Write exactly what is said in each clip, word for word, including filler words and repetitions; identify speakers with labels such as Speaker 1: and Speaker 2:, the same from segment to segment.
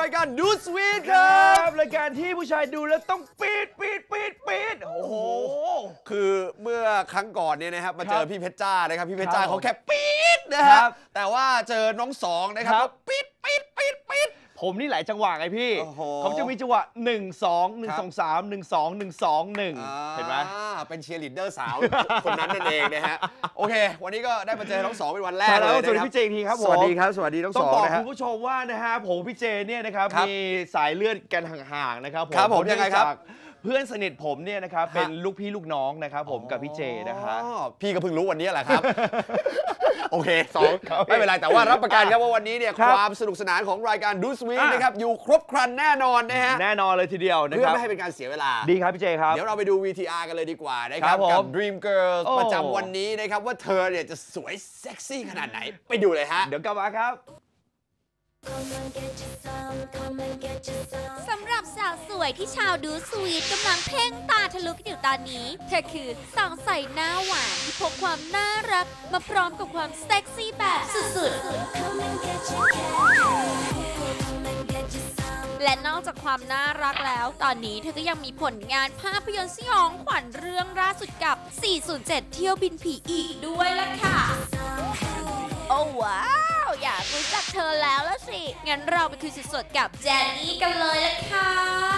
Speaker 1: ายการดูสวีทครับ
Speaker 2: รายการที่ผู้ชายดูแล้วต้องปี๊ดปี๊ดปี๊ดปี๊ดโอ้โห
Speaker 1: คือเมื่อครั้งก่อนเนี่ยนะครับมาเจอพี่เพชรจ้านะครับพี่เพชรจ้าเขาแค่ปี๊ดนะฮะแต่ว่าเจอน้องสองนะครับก็ปี๊ดปี๊ดปี๊ดปี๊ด
Speaker 2: ผมนี่หลายจังหวะไงพี่เขาจะมีจังหวะหนึ่ง สอง หนึ่ง สอง สาม หนึ่ง สอง หนึ่ง สอง หนึ่งเห็นไหม
Speaker 1: เป็นเชียร์ลีดเดอร์สาวคนนั้นนั่นเองนะฮะโอเควันนี้ก็ได้มาเจอน้องสองเป็นวันแรกเลย
Speaker 2: สวัสดีพี่เจทีครับผม
Speaker 1: สวัสดีครับสวัสดีน้องสอง
Speaker 2: ต้องบอกคุณผู้ชมว่านะฮะผมพี่เจเนี่ยนะครับมีสายเลือดกันห่างๆนะครับผม
Speaker 1: ครับผมยังไงครับ
Speaker 2: เพื่อนสนิทผมเนี่ยนะครับเป็นลูกพี่ลูกน้องนะครับผมกับพี่เจนะฮะ
Speaker 1: พี่ก็เพิ่งรู้วันนี้แหละครับโอเคสองไม่เป็นไรแต่ว่ารับประกันครับว่าวันนี้เนี่ยความสนุกสนานของรายการดูสวีทนะครับอยู่ครบครันแน่นอนนะฮะ
Speaker 2: แน่นอนเลยทีเดียวนะครับ
Speaker 1: เพื่อไม่ให้เป็นการเสียเวลา
Speaker 2: ดีครับพี่เจครับ
Speaker 1: เดี๋ยวเราไปดู วี ที อาร์ กันเลยดีกว่านะครับกับ Dream Girls ประจำวันนี้นะครับว่าเธอเนี่ยจะสวยเซ็กซี่ขนาดไหนไปดูเลยฮะ
Speaker 2: เดี๋ยวกลับมาครับ
Speaker 3: สำหรับสาวสวยที่ชาวดูสวีทกำลังเพ่งตาทะลุกันอยู่ตอนนี้เธอคือสองใส่หน้าหวานที่พกความน่ารักมาพร้อมกับความเซ็กซี่แบบสุดๆและนอกจากความน่ารักแล้วตอนนี้เธอก็ยังมีผลงานภาพยนตร์สยองขวัญเรื่องล่าสุดกับ สี่ศูนย์เจ็ด เที่ยวบินผีอีกด้วยล่ะค่ะโอ้ว้าวอยากรู้จักเธอแล้วละสิงั้นเราไปคุยสดๆกับแจนนี่กันเลยละค่ะ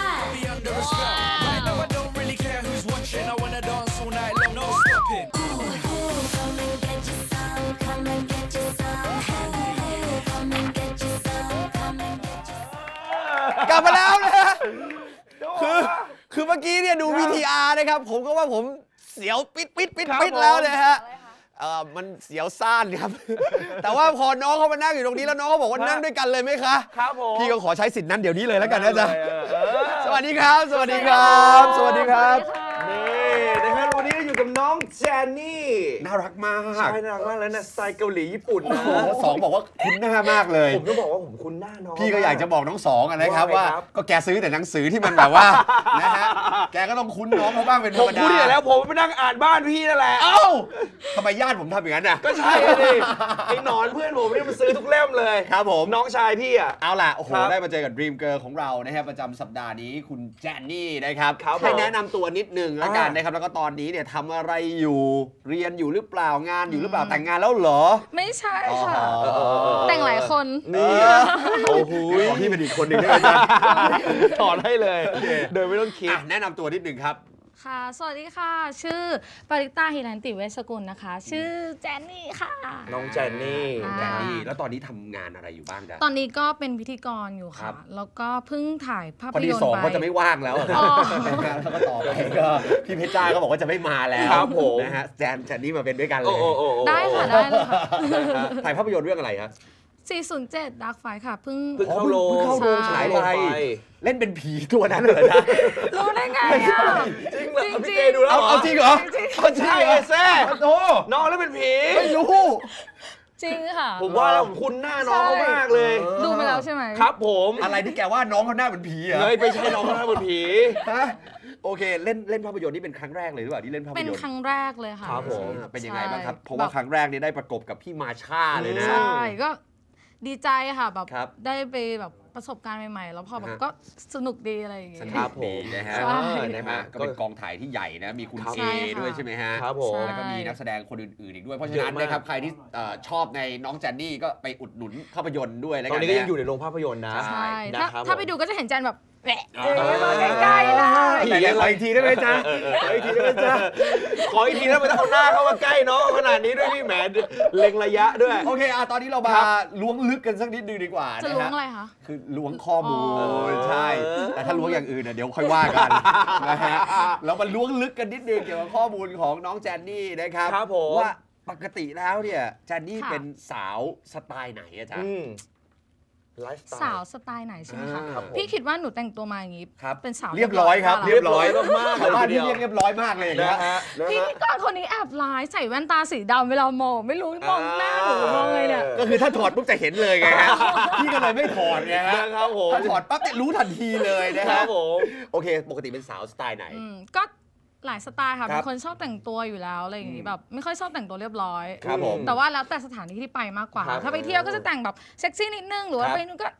Speaker 1: กลับมาแล้วนะคือคือเมื่อกี้เนี่ยดู วี ที อาร์ นะครับผมก็ว่าผมเสียวปิดปิดปิดปิดแล้วนะฮะเออมันเสียวซ่านครับแต่ว่าพอน้องเขามานั่งอยู่ตรงนี้แล้วน้องเขาบอกว่านั่งด้วยกันเลยไหมคะ
Speaker 2: ครับผม
Speaker 1: พี่ก็ขอใช้สิทธิ์นั้นเดี๋ยวนี้เลยแล้วกันนะจ๊ะสวัสดีครับสวัสดีครับสวัสดีครับ
Speaker 2: นี่นะครับวันนี้อยู่กับน้องแจนนี่
Speaker 1: น่ารักมาก
Speaker 2: ใช่น่ารักมากแล้วนะสไตล์เกาหลีญี่ปุ่นนะ
Speaker 1: สองบอกว่าคุ้นหน้ามากเลย
Speaker 2: ผมก็บอกว่าผมคุ้นหน้าน้อง
Speaker 1: พี่ก็อยากจะบอกน้องสองนะครับว่าก็แกซื้อแต่หนังสือที่มันแบบว่านะฮะแกก็ต้องคุ้นน้องเขาบ้างเป็นธรรมดา
Speaker 2: ผมคุ้นอยู่แล้วผมไปนั่งอ่านบ้านพี่นั่นแหละ
Speaker 1: เอ้าทำไมญาติผมทำอย่างนั้นน่ะ
Speaker 2: ก็ใช่เลยไอ้หนอนเพื่อนผมนี่มันซื้อทุกเล่มเลย
Speaker 1: ครับผม
Speaker 2: น้องชายพี่อ่ะ
Speaker 1: เอาล่ะโอ้โหได้มาเจอกับ Dream Girl ของเรานะครับประจำสัปดาห์นี้คุณแจนนี่นะครับให้แนะนำตัวนิดนึงแล้วกันนะครับแล้วก็ตอนนี้เนี่ยทำอะไรอยู่เรียนอยู่หรือเปล่างานอยู่หรือเปล่าแต่งงานแล้วเหรอ
Speaker 4: ไม่ใช่ค่ะแต่งหลายคน
Speaker 1: นี่โอ้โหพี่เป็นอีกคนหนึ่งได้ไหมจ๊ะ
Speaker 2: ถอดให้เลยโดยไม่ต้องคิด
Speaker 1: แนะนำตัวนิดนึงครับ
Speaker 4: ค่ะสวัสดีค่ะชื่อปริตาหิรันติเวชกุลนะคะชื่อแจนนี่ค่ะ
Speaker 2: น้องแจนนี่
Speaker 1: แจนนี่แล้วตอนนี้ทำงานอะไรอยู่บ้างจ๊ะ
Speaker 4: ตอนนี้ก็เป็นพิธีกรอยู่ค่ะแล้วก็เพิ่งถ่ายภาพยนตร์ไป
Speaker 1: พอดีสองก็จะไม่ว่างแล้วแล้วก็ต่อไปก็พี่เพชรจ้าก็บอกว่าจะไม่มาแล้ว
Speaker 2: ครับผม
Speaker 1: นะฮะแจนแจนนี่มาเป็นด้วยกันเลย
Speaker 4: ได้ค่ะได้เลยค่ะ
Speaker 1: ถ่ายภาพยนตร์เรื่องอะไรครับ
Speaker 4: สี่ศูนย์เจ็ด Dark Fight ค่ะเพิ่ง
Speaker 2: เพิ่งเข้าโรง
Speaker 1: เข้าโรงฉายไปเล่นเป็นผีตัวนั้นเหรอจ๊ะ
Speaker 4: รู้ได้ไงอ่ะ
Speaker 2: จริงเหรอพี่เจดูแล้ว
Speaker 1: เอาจริงเหรอ
Speaker 2: เอาจริงเหรอแซ่โอ้น้องแล้วเป็นผี
Speaker 1: ไม่รู้
Speaker 4: จริงค่ะ
Speaker 2: ผมว่าเราคุ้นหน้าน้องเขามากเลย
Speaker 4: ดูมาแล้วใช่ไหม
Speaker 2: ครับผม
Speaker 1: อะไรที่แกว่าน้องเขาหน้าเป็นผีอ่ะ
Speaker 2: เลยไม่ใช่น้องเขาหน้าเป็นผี
Speaker 1: ฮะโอเคเล่นเล่นภาพยนตร์นี่เป็นครั้งแรกเลยหรือเปล่าที่เล่นภาพยนตร์
Speaker 4: เป็นครั้งแรกเลยค่ะ
Speaker 1: ครับผมเป็นยังไงบ้างครับเพราะว่าครั้งแรกนี่ได้ประกบกับพี่มาช่าเลยนะ
Speaker 4: ใช่ก็ดีใจค่ะแบบได้ไปแบบประสบการณ์ใหม่ๆแล้วพอแบบก็สนุกดีอะไรอย่างเงี้ย
Speaker 1: ครับผมนะฮะนะฮะก็เป็นกองถ่ายที่ใหญ่นะมีคุณเอด้วยใช่ไหมฮะ
Speaker 2: ครับผม
Speaker 1: แล้วก็มีนักแสดงคนอื่นๆอีกด้วยเพราะฉะนั้นนะครับใครที่ชอบในน้องแจนนี่ก็ไปอุดหนุนภาพยนตร์ด้วยแล้วกัน
Speaker 2: ตอนนี้ก็ยังอยู่ในโรงภาพยนตร์นะ
Speaker 4: ใช่ถ้าไปดูก็จะเห็นแจนแบบแหวะมาใกล้ๆนะ
Speaker 1: แต่ขออีกทีได้ไหมจ๊ะขออีกทีได้ไหมจ๊ะ
Speaker 2: ขออีกทีได้ไหมถ้าเอาหน้าเข้ามาใกล้น้องขนาดนี้ด้วยพี่แหมเล็งระยะด้วย
Speaker 1: โอเคอ่ะตอนนี้เรามาล้วงลึกกันสักนิดนึงดีกว่า
Speaker 4: จะล้วงอะไรคะ
Speaker 1: คือล้วงข้อมูลใช่แต่ถ้าล้วงอย่างอื่นเดี๋ยวค่อยว่ากันนะฮะเรามาล้วงลึกกันนิดนึงเกี่ยวกับข้อมูลของน้องแจนนี่นะครับว่าปกติแล้วเนี่ยแจนนี่เป็นสาวสไตล์ไหนอะจ๊ะ
Speaker 4: สาวสไตล์ไหนใช่ไหมคะพี่คิดว่าหนูแต่งตัวมาอย่างนี้เป็นสาว
Speaker 1: เรียบร้อยครับ
Speaker 2: เรียบร้อยมาก
Speaker 1: ชาวบ้านที่เรียบร้อยมากเลยนะฮะ
Speaker 4: พี่ก่อนคนนี้แอบร้ายใส่แว่นตาสีดำเวลามองไม่รู้มองหน้าหนูมองไงเนี่ย
Speaker 1: ก็คือถ้าถอดปุ๊บจะเห็นเลยไงฮะพี่ก็เลยไม่ถอดไงฮะ
Speaker 2: ครับผม
Speaker 1: ถ้าถอดปั๊บจะรู้ทันทีเลยนะครับผมโอเคปกติเป็นสาวสไตล์ไหน
Speaker 4: ก็หลายสไตล์ค่ะเป็นคนชอบแต่งตัวอยู่แล้วอะไรอย่างนี้แบบไม่ค่อยชอบแต่งตัวเรียบร้อยแต่ว่าแล้วแต่สถานที่ที่ไปมากกว่าถ้าไปเที่ยวก็จะแต่งแบบเซ็กซี่นิดนึงหรือว่าไปนู่นก็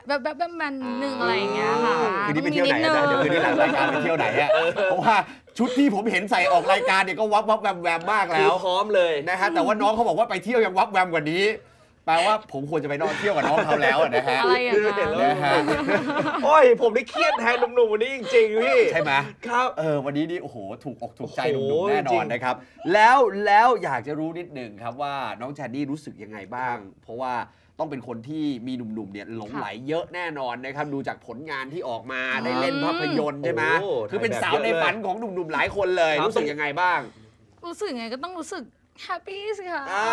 Speaker 4: แบบแบบแบบมันหนึ่งอะไรอย่างเงี้ยค่ะ
Speaker 1: คืนนี้ไปเที่ยวไหนนะเดี๋ยวคืนนี้หลังรายการไปเที่ยวไหนอะเพราะว่าชุดที่ผมเห็นใส่ออกรายการเนี่ยก็วับวับแวมแวมมากแล้ว
Speaker 2: พร้อมเลย
Speaker 1: นะฮะแต่ว่าน้องเขาบอกว่าไปเที่ยวยังวับแวมกว่านี้แปลว่าผมควรจะไปนอนเที่ยวกับน้องเขาแล้วนะฮะ
Speaker 4: อะไรอย่างเงี้ย
Speaker 1: นะฮะ
Speaker 2: โอ้ยผมได้เครียดแทนหนุ่มๆวันนี้จริงๆพี่
Speaker 1: ใช่ไหม
Speaker 2: ครับ
Speaker 1: เออวันนี้นี่โอ้โหถูกอกถูกใจห
Speaker 2: โอ้โห
Speaker 1: นุ่มๆแน่น
Speaker 2: จริ
Speaker 1: อน
Speaker 2: ง
Speaker 1: นะครับแล้วแล้วอยากจะรู้นิดหนึ่งครับว่าน้องแจนนี่รู้สึกยังไงบ้าง เพราะว่าต้องเป็นคนที่มีหนุ่มๆเนี่ยหลงไหลเยอะแน่นอนนะครับดูจากผลงานที่ออกมาได้เล่นภาพยนตร์ใช่ไหม
Speaker 2: โอ้
Speaker 1: คือเป็นสาวในฝันของหนุ่มๆหลายคนเลย
Speaker 2: ครับ
Speaker 1: รู้สึกยังไงบ้าง
Speaker 4: รู้สึกไงก็ต้องรู้สึกแฮปปี้สิคะ
Speaker 1: อ่า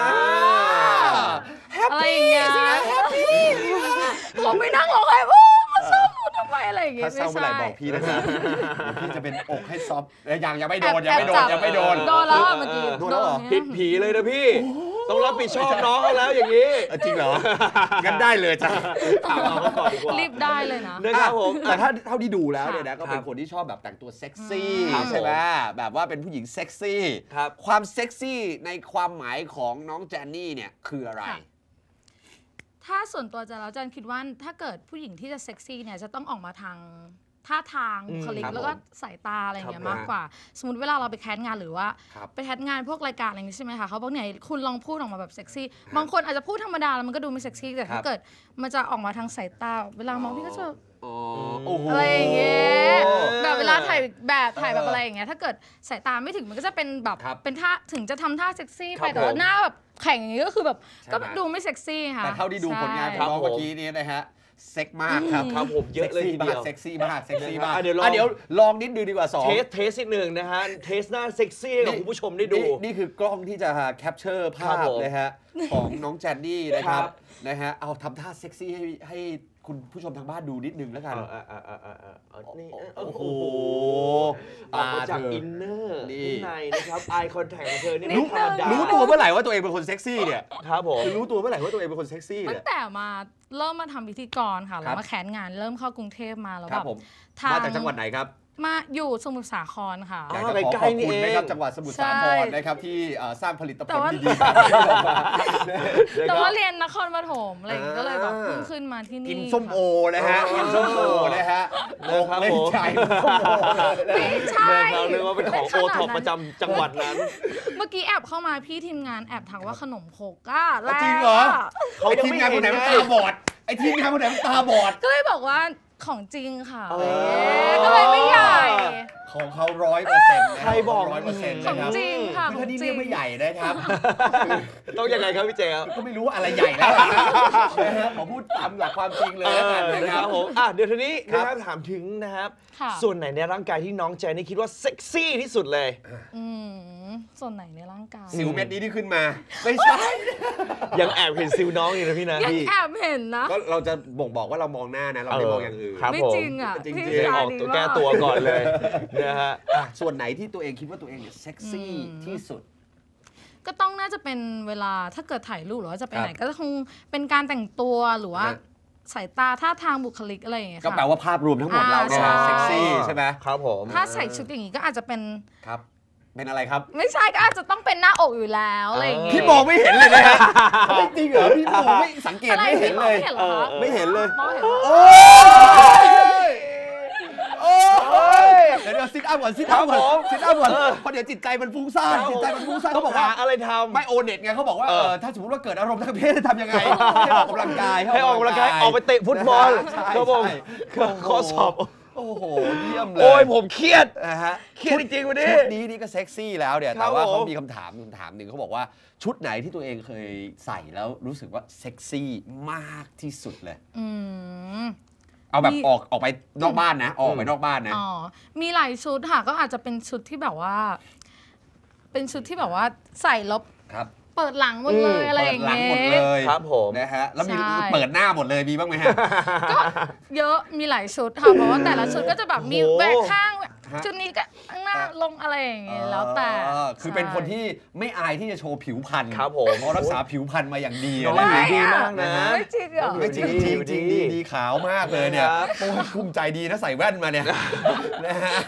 Speaker 4: อะไรอย่างเงี้ยผมไม่นั่งร้องไห้ว่ามาเศร้าหนูทำไมอะไรอย่างเงี้
Speaker 1: ถ้าย เศร้าเมื่อไหร่บอกพี่นะครับเดี๋ยวพี่จะเป็นอกให้ซอฟต์เอ้ยยังยังไม่โดนยังไม่โดนยังไม่โดน
Speaker 4: โดนแล้วอะเมื่อกี้
Speaker 1: โดนแล้วเหรอ
Speaker 2: ผิดผีเลยนะพี่ ต้องรับผิดชอบน้องเขาแล้วอย่างนี้
Speaker 1: เออจริงเหรองั้นได้เลยจ้ะ
Speaker 2: ถามน้องเขาก่อนดีกว่า
Speaker 4: รีบได้เลยนะ
Speaker 2: นะครับผม
Speaker 1: แต่ถ้าเท่าที่ดูแล้วเนี่ยนะ
Speaker 2: ค่ะ
Speaker 1: ก็เป็นคนที่ชอบแบบแต่งตัวเซ็กซี่
Speaker 2: ครับ
Speaker 1: ใช่ไหมแบบว่าเป็นผู้หญิงเซ็กซี่
Speaker 2: ครับ
Speaker 1: ความเซ็กซี่ในความหมายของน้องแจนนี่เนี่ยคืออะไร
Speaker 4: ค่ะ ถ้าส่วนตัวจะแล้วจันคิดว่าถ้าเกิดผู้หญิงที่จะเซ็กซี่เนี่ยจะต้องออกมาทางท่าทาง
Speaker 2: อืม
Speaker 4: บุคลิก
Speaker 1: ครับ
Speaker 4: แล้วก็
Speaker 1: ผม
Speaker 4: สายตาอะไรอย่างเงี้
Speaker 2: ค
Speaker 4: ย
Speaker 2: รับ
Speaker 4: มากกว่า สมมติเวลาเราไปแคสงานหรือว่า
Speaker 1: ครับ
Speaker 4: ไปแคสงานพวกรายการอะไรอย่างงี้ใช่ไหมคะเขาบอกเนี่ยคุณลองพูดออกมาแบบเซ็กซี่บางคนอาจจะพูดธรรมดาแล้วมันก็ดูไม่เซ็กซี่แต่
Speaker 1: ครั
Speaker 4: ถ้า
Speaker 1: บ
Speaker 4: เกิดมันจะออกมาทางสายตาเวลามองพี่ก็จะ
Speaker 1: อ๋อโอ้โห
Speaker 4: อะไรอย่างเงี้ย
Speaker 2: โอ้
Speaker 4: แบบเวลาถ่ายแบบถ่ายแบบ
Speaker 1: เอออ
Speaker 4: อะไรอย่างเงี้ยถ้าเกิดสายตาไม่ถึงมันก็จะเป็นแบบ
Speaker 1: ครับ
Speaker 4: เป็นท่าถึงจะทำท่าเซ็กซี่
Speaker 2: ครั
Speaker 4: ไป
Speaker 2: บ
Speaker 4: แต่ว่า
Speaker 2: ผม
Speaker 4: หน้าแบบแข็งอย่างงี้ก็คือแบบ
Speaker 1: ใช่
Speaker 4: ก็
Speaker 1: ไหม
Speaker 4: ดูไม่เซ็กซี่ค่ะ
Speaker 1: แต่เท่าที่ดูผลงานข
Speaker 4: ใช่
Speaker 1: องน้อง
Speaker 2: ครับผม
Speaker 1: เมื่อกี้นี้นะฮะเซ็กมากครับ
Speaker 2: ครับผมเยอะเลยทีเดียว
Speaker 1: เซ็กซี่มากเซ็กซี่มาก
Speaker 2: อ่ะเดี๋ยวลอง
Speaker 1: อ่ะเดี๋ยวลองนิดนึงดีกว่าสอง
Speaker 2: เทสเทสนิดหนึ่งนะฮะ เทสหน้าเซ็กซี่ให้กับคุณผู้ชมได้ดู
Speaker 1: นี่นี่คือกล้องที่จะแคปเจอร์ภา
Speaker 2: ครั
Speaker 1: พ
Speaker 2: บผม
Speaker 1: นะฮะของน้องแจนนี่นะครับ
Speaker 2: ครับ
Speaker 1: นะฮะเอาทำท่าเซ็กซี่ให้ให้คุณผู้ชมทางบ้านดูนิดนึงแล้วกัน
Speaker 2: เออเออเออเออเออเออนี่
Speaker 1: โอ้โห
Speaker 2: ออกมาจาก
Speaker 1: ตาเธออิ
Speaker 2: อินเนอร์
Speaker 1: นี่
Speaker 2: ข้างในนะครับ eye contact ของเธอนี่
Speaker 4: นิ
Speaker 2: ไม่
Speaker 4: ดนึง
Speaker 2: ธรรมดา
Speaker 1: รู้ตัวเมื่อไหร่ว่าตัวเองเป็นคนเซ็กซี่เนี่ย
Speaker 2: ครับผม
Speaker 1: คือรู้ตัวเมื่อไหร่ว่าตัวเองเป็นคนเซ็กซี่
Speaker 4: ตั้
Speaker 1: เนี่
Speaker 4: ง
Speaker 1: ย
Speaker 4: แต่มาเริ่มมาทำพิธีกรค่ะ
Speaker 1: ครั
Speaker 4: แล้ว
Speaker 1: บ
Speaker 4: มาแขนงานเริ่มเข้ากรุงเทพมาแล้ว
Speaker 1: ครั
Speaker 4: แบบ บ
Speaker 1: ผม
Speaker 4: ทาง
Speaker 1: มาจากจังหวัดไหนครับ
Speaker 4: มาอยู่สมุทรสาครค่ะ
Speaker 1: อยาก
Speaker 2: อ๋อ
Speaker 1: จะขอ
Speaker 2: ใก
Speaker 1: ข
Speaker 2: ล้
Speaker 1: อบ
Speaker 2: ๆนี่
Speaker 1: คุณ
Speaker 2: เอง
Speaker 1: นะครับจังหวัดสมุทรสาครนะครับที่เอ่อสร้างผลิต
Speaker 4: แต่
Speaker 1: ผล
Speaker 4: ว่า
Speaker 1: ดีๆแบบนี้ออกมา
Speaker 4: แต่ว่าเรียนนครปฐมอะไรอย่างเงี้ย
Speaker 1: อ่า
Speaker 4: ก็เลยแบบเพิ่งขึ้นมาที่นี่
Speaker 1: กินส้มโอ
Speaker 4: ค่ะ
Speaker 1: นะฮะกินส้มโอนะฮะ
Speaker 2: นะครับ
Speaker 1: เล่น
Speaker 2: ผม
Speaker 1: ใจส้มโอเลย
Speaker 4: ไม่ใช่
Speaker 2: นะครับเรียกว่าเป็นของโอท็อปประจำจังหวัดนั้น
Speaker 4: เมื่อกี้แอบเข้ามาพี่ทีมงานแอบถามว่าขนมครกอะแรง
Speaker 1: จริงเหรอ
Speaker 4: อะ
Speaker 2: เขา
Speaker 1: ไอ้
Speaker 2: ยัง
Speaker 1: ทีม
Speaker 2: ไม่
Speaker 1: งานคนไหน
Speaker 2: เห็น
Speaker 1: มัน
Speaker 2: ไง
Speaker 1: ตาบอดไอ้ทีมงานคนไหนมันตาบอด
Speaker 4: ก็เลยบอกว่าของจริงค่ะ
Speaker 2: เออ
Speaker 4: ก็เลยไม่ใหญ่
Speaker 1: ของเขาร้อยเปอร์เซ็นต์
Speaker 2: ใครบอก
Speaker 1: ร้อยเปอร์เซ็นต์
Speaker 4: ขอ
Speaker 1: นะ
Speaker 4: ง
Speaker 1: ครับ
Speaker 4: จริงค่ะ
Speaker 1: คือ
Speaker 4: ขอ
Speaker 1: ถ้าง นี่
Speaker 4: จริ
Speaker 1: เรีย
Speaker 4: ง
Speaker 1: กไม่ใหญ่นะครับ
Speaker 2: ต้องยังไงครับพี่เจครับ
Speaker 1: ก็ไม่รู้ว่าอะไรใหญ่แล้วนะนะฮะขอพูดตามหลักความจริงเลยแล้วกัน
Speaker 2: เออ
Speaker 1: นะ
Speaker 2: นะ
Speaker 1: ค
Speaker 2: ค
Speaker 1: รั
Speaker 2: รั
Speaker 1: บบ
Speaker 2: ผมอ่ะเดี๋ยวทีนี้
Speaker 1: ครั
Speaker 2: นะ
Speaker 1: บ
Speaker 2: ครับถามถึงนะครับ
Speaker 4: ค่ะ
Speaker 2: ส่วนไหนในร่างกายที่น้องแจนนี่คิดว่าเซ็กซี่ที่สุดเลย
Speaker 4: อืมส่วนไหนในร่างกาย
Speaker 1: สิวเม็ดนี้ที่ขึ้นมา ไม่ใช่
Speaker 2: ยังแอบเห็นซิลน้องอยู่นะพี่นะ
Speaker 4: ยังแอบเห็นนะ
Speaker 1: ก็เราจะบ่งบอกว่าเรามองหน้านะ เราไม่มองอย่างอื่น
Speaker 2: ครับ
Speaker 4: ไม่
Speaker 2: ผม
Speaker 4: จริงอ่ะ
Speaker 1: จริงๆ
Speaker 4: พี่
Speaker 2: เดี๋ยว
Speaker 4: ชา
Speaker 2: ออก
Speaker 4: ดี
Speaker 2: ตัว
Speaker 4: มา
Speaker 2: แก้ตัวก่อนเลยนะฮะ
Speaker 1: อ่ะส่วนไหนที่ตัวเองคิดว่าตัวเองเนี่ยเซ็กซี่ที่สุด
Speaker 4: ก็ต้องน่าจะเป็นเวลาถ้าเกิดถ่ายรูปหรือว่าจะไปไหน
Speaker 1: ครับ
Speaker 4: ก็คงเป็นการแต่งตัวหรือว่า
Speaker 1: ฮะ
Speaker 4: สายตาท่าทางบุคลิกอะไรอย่างเงี้ย
Speaker 1: ก็
Speaker 4: ค่ะ
Speaker 1: แปลว่าภาพรวมทั้งหมด
Speaker 4: อ่า
Speaker 1: เราเนี่ย
Speaker 4: ใช่
Speaker 1: เซ็กซี่ใช่ไหม
Speaker 2: ครับผม
Speaker 4: ถ้าใส่ชุดอย่างงี้ก็อาจจะเป็น
Speaker 1: ครับ เป็นอะไรครับ
Speaker 4: ไม่ใช่ก็อาจจะต้องเป็นหน้าอกอยู่แล้วอะไรอย่างเงี้ย
Speaker 1: พี่มองไม่เห็นเลยนะฮะไม่จริงเหรอพี่มองไม่สังเกต
Speaker 4: อะไร
Speaker 1: ไม่เห็
Speaker 4: พี่
Speaker 1: น
Speaker 4: มอง
Speaker 1: เลย
Speaker 4: ไม่เห็นเหรอคะ
Speaker 1: ไม่เห็นเลย
Speaker 4: มองเห็นเหรอ
Speaker 1: โอ้ยโอ้ยเดี๋ยวเดี๋ยวซิทอัพก่อนซิทอัพก่อนซิทอัพก่อนเพราะเดี๋ยวจิตใจมันฟุ้งซ่านจิตใจมันฟุ้งซ่าน
Speaker 2: เขา
Speaker 1: เขา
Speaker 2: บบ อ
Speaker 1: อก ก
Speaker 2: ว่า
Speaker 1: ว่า
Speaker 2: อะไรทำ
Speaker 1: ไม่โอเน็ตไงเขาบอกว่า
Speaker 2: เอ
Speaker 1: เอ
Speaker 2: อ
Speaker 1: อถ้าสมมติว่าเกิดอารมณ์ทางเพศจะทำยังไงให้ออกกำลังกาย
Speaker 2: ให้ออกกำลังกายออกไปเตะฟุตบอล
Speaker 1: ใช่
Speaker 2: ครับผม
Speaker 1: ใช่
Speaker 2: ข้อสอบ
Speaker 1: โอ้โหเยี่ยมเลย
Speaker 2: โอ้ยผมเครียด
Speaker 1: นะฮะ
Speaker 2: เครียดจริงๆวันนี้
Speaker 1: ชุดนี้นี่ก็เซ็กซี่แล้วเนี่ย
Speaker 2: ครั
Speaker 1: แต่
Speaker 2: บ
Speaker 1: ว่า
Speaker 2: ผม
Speaker 1: เขามีคำถามคำถามหนึ่งเขาบอกว่าชุดไหนที่ตัวเองเคยใส่แล้วรู้สึกว่าเซ็กซี่มากที่สุดเลย
Speaker 4: อืม
Speaker 1: เอาแบบ
Speaker 4: มี
Speaker 1: ออกออกไปนอกบ้านนะ ออกไปนอกบ้านนะ
Speaker 4: อ๋อ มีหลายชุดค่ะ ก็อาจจะเป็นชุดที่แบบว่า เป็นชุดที่แบบว่าใส่แล้ว
Speaker 1: ครับ
Speaker 4: เปิดหลังหมดเลยอะไร
Speaker 1: เปิ
Speaker 4: อ
Speaker 1: ด
Speaker 4: ย่าง
Speaker 1: หลัง
Speaker 4: เงี้
Speaker 1: หมด
Speaker 4: ย
Speaker 1: เลย
Speaker 2: ครับผม
Speaker 1: นะฮะแล้วมี
Speaker 4: ใช่
Speaker 1: เปิดหน้าหมดเลยมีบ้างไหมฮะ
Speaker 4: ก็เยอะมีหลายชุดค่ะ เพราะว่าแต่ละชุดก็จะแบบมี
Speaker 2: โอ้โห
Speaker 4: แหวกข้าง
Speaker 1: ฮะ
Speaker 4: ชุดนี้ก็ข้างหน้าลงอะไรอย่างเงี้ยแล้วแต่
Speaker 1: เออคือเป็นคนที่ไม่อายที่จะโชว์ผิวพรรณ
Speaker 2: ครับผม
Speaker 1: เพราะรักษาผิวพรรณมาอย่างดี
Speaker 2: น้อง
Speaker 1: นะ
Speaker 2: ผิว
Speaker 1: ฮะ
Speaker 2: ดีมากนะ
Speaker 4: ไม่จริงเหรอ
Speaker 1: ไม่จริงจริงจริงดีดีขาวมากเลยเนี่ย
Speaker 2: ครับ
Speaker 1: โอ้ยภูมิใจดีนะใส่แว่นมาเนี่ยนะฮะ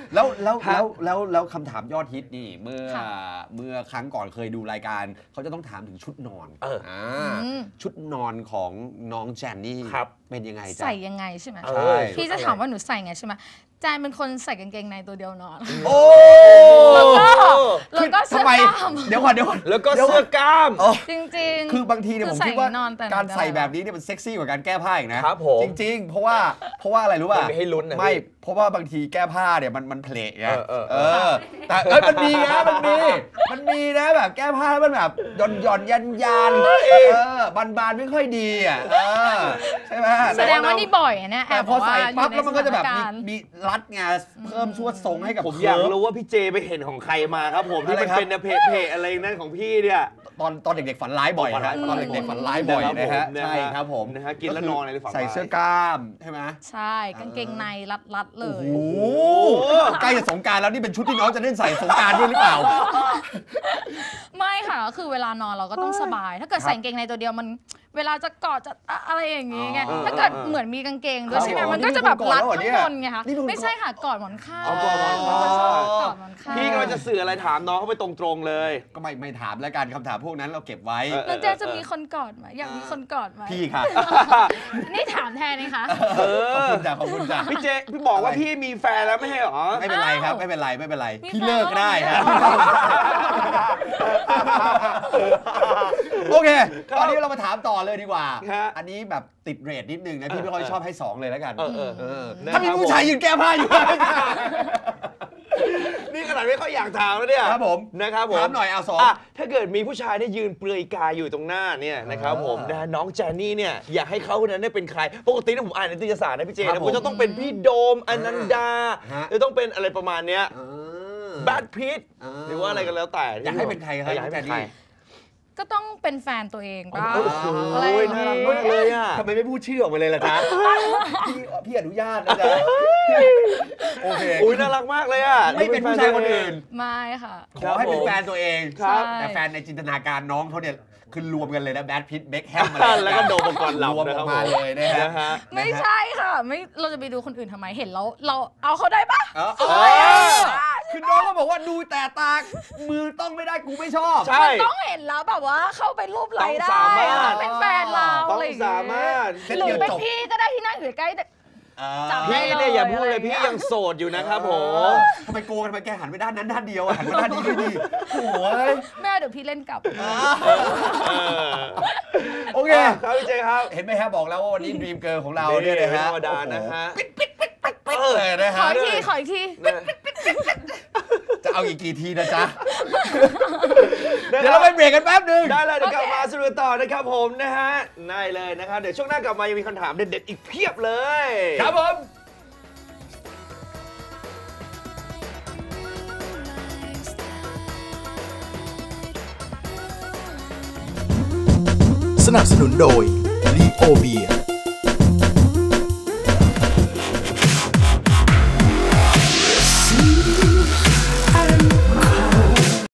Speaker 1: แล้วแล้วแล้วแล้วแล้วคำถามยอดฮิตนี่เมื่อเมื่อครั้งก่อนเคยดูรายการเขาจะต้องถามถึงชุดนอนอ่าชุดนอนของน้องแจนนี่เป็นยังไงจ๊ะ
Speaker 4: ใส่ยังไงใช่ไหม
Speaker 1: ใช่
Speaker 4: พี่จะถามว่าหนูใส่ไงใช่ไหมแจนเป็นคนใส่กางเกงในตัวเดียวนอน
Speaker 1: โอ้
Speaker 4: แล้วก็แล้วก็เสื้อกล้าม
Speaker 1: เดี๋ยวก่อนเดี๋ยวก่อน
Speaker 2: แล้วก็เสื้อกล้าม
Speaker 4: จริงๆ
Speaker 1: คือบางทีเนี่ยผมคิดว่าการใส่แบบนี้เนี่ยมันเซ็กซี่กว่าการแก้ผ้าอีกนะครับจริงๆ เพราะว่าเพราะว่าอะไรรู้ป่ะ
Speaker 2: ไม่ให้ลุ้นนะ
Speaker 1: ไม่เพราะว่าบางทีแก้ผ้าเนี่ยมันมันเพลไงเออแต่เอ้ยมันมีนะมันมีมันมีนะแบบแก้ผ้าแล้วมันแบบหย่อนหย่อนยันยันเออบานบานไม่ค่อยดีอ่ะเออใช่ไหม
Speaker 4: แสดงว่านี่บ่อยนะ
Speaker 1: แต่พอใส่ปั๊บแล้วมันก็จะแบบมีรัดไงเพิ่มสวดทรงให้กับ
Speaker 2: ผมอยากรู้ว่าพี่เจไปเห็นของใครมาครับผมที่มันเป็นเพจเพจอะไรนั่นของพี่เนี่ย
Speaker 1: ตอนตอนเด็กๆฝันร้ายบ่อยนะตอนเด็กๆฝันร้ายบ่อยนะฮะใช่ครับผม
Speaker 2: นะฮะกินแล้วนอนอะไรฝัน
Speaker 1: ใส่เสื้อกล้ามใช่ไหม
Speaker 4: ใช่กางเกงในรัดๆเลย
Speaker 1: โอ้โหใกล้จะสงกรานต์แล้วนี่เป็นชุดที่น้องจะเล่นใส่สงกรานต์ด้วยหรือเปล่า
Speaker 4: ไม่ค่ะก็คือเวลานอนเราก็ต้องสบายถ้าเกิดใส่กางเกงในตัวเดียวมันเวลาจะกอดจะอะไรอย่างงี้ไงถ้าเกิดเหมือนมีกางเกงด้วยใช่ไหมมันก็จะแบบรัดข้างบนไงคะไม่ใช่ค่ะกอดหมอนข้าง
Speaker 2: กอดหมอนข้างพี่ก็จะสื่ออะไรถามน้องเขาไปตรงๆเลย
Speaker 1: ก็ไม่ไม่ถามแล้วกันคำถามพวกนั้นเราเก็บไว้
Speaker 4: แล้วเจจะมีคนกอดไหมอยากมีคนกอดไหม
Speaker 1: พี่ค่ะ
Speaker 4: นี่ถามแทนนะคะ
Speaker 1: ขอบคุณจ้ะขอบคุณจ้ะ
Speaker 2: พี่เจพี่บอกว่าพี่มีแฟนแล้วไม่ใช่หรอ
Speaker 1: ไม่เป็นไรครับไม่เป็นไรไม่เป็นไรพี่เลิกได้ครับโอเคตอนนี้เรามาถามต่อเลยดีกว่าอันนี้แบบติดเรทนิดนึงนะพี่ไม่ค่อยชอบให้สองเลยแล้วกันถ้ามีผู้ชายยืนแก้ผ้าอยู่
Speaker 2: นี่ขนาดไม่ค่อยอยากถามแล้วเนี่ย
Speaker 1: ครับผม
Speaker 2: นะครับผม
Speaker 1: ถามหน่อยเอาสอง
Speaker 2: ถ้าเกิดมีผู้ชายได้ยืนเปลือยกายอยู่ตรงหน้าเนี่ยนะครับผมนะน้องแจนนี่เนี่ยอยากให้เขาคนนั้นได้เป็นใครปกตินะผมอ่านในนิตยสารนะพี่เจนะผมจะต้องเป็นพี่โดมอนันดาจะต้องเป็นอะไรประมาณเนี้ยแบทพิทหรือว่าอะไรกันแล้วแต่
Speaker 1: อยากให้เป็นใครครับ
Speaker 2: อยากให้เป็นใคร
Speaker 4: ก็ต้องเป็นแฟนตัวเองป่ะ
Speaker 2: อะไรน่ารักมากเลยอ่ะ
Speaker 1: ทำไมไม่พูดชื่อออกมาเลยล่ะจ๊ะพี่พี่อนุญาตนะจ๊ะโอเค
Speaker 2: อุ้ยน่ารักมากเลยอ่ะ
Speaker 1: ไม่เป็นผู้ชายคนอื่น
Speaker 4: ไม่ค่ะ
Speaker 1: ขอให้เป็นแฟนตัวเองแต่แฟนในจินตนาการน้องเขาเนี่ยคือรวมกันเลยนะแบทพิทเบ็คแฮมอะไร
Speaker 2: แล้วก็โดมประกรณ์รวม
Speaker 1: ออกมาเลยนะฮะ
Speaker 4: ไม่ใช่ค่ะไม่เราจะไปดูคนอื่นทำไมเห็นแล้วเราเอาเขาได้ปะ
Speaker 1: คือน้องก็บอกว่าดูแต่ตามือต้องไม่ได้กูไม่ชอบ
Speaker 4: ใช่ต้องเห็นแล้วแบบว่าเข้าไปรูปไหลได้เป็นแฟนเรา
Speaker 2: ต้องสามารถ
Speaker 4: หรือเป็นพี่ก็ได้ที่นั่งอยู่ใกล้
Speaker 2: พี่เนี่ยอย่าพูดเลยพี่ยังโสดอยู่นะครับผม
Speaker 1: ทำไมโกงทำไมแกหันไปด้านนั้นด้านเดียวหันไปด้านนี้ดีโอ้ย
Speaker 4: แม่เดี๋ยวพี่เล่นกลับ
Speaker 1: โอเค
Speaker 2: ครับพี่เจครับ
Speaker 1: เห็นไหมฮะบอกแล้วว่าวันนี้ดีมเกิร์ลของเราเนี่ยนะฮะ
Speaker 2: ธรรมดานะฮะ
Speaker 1: ปิ๊ดปิ๊ดปิ๊ดปิ๊ดปิ๊ดเลยนะฮะ
Speaker 4: ขออีกทีขออีกที
Speaker 1: จะเอาอีกกี่ทีนะจ๊ะเดี๋ยวเราไปเบรกกันแป๊บนึง
Speaker 2: ได้เลยเดี๋ยวกลับมาสรุปต่อนะครับผมนะฮะได้เลยนะครับเดี๋ยวช่วงหน้ากลับมายังมีคำถามเด็ดๆอีกเพียบเลย
Speaker 1: ครับผม
Speaker 5: สนับสนุนโดยลีโอเบียร์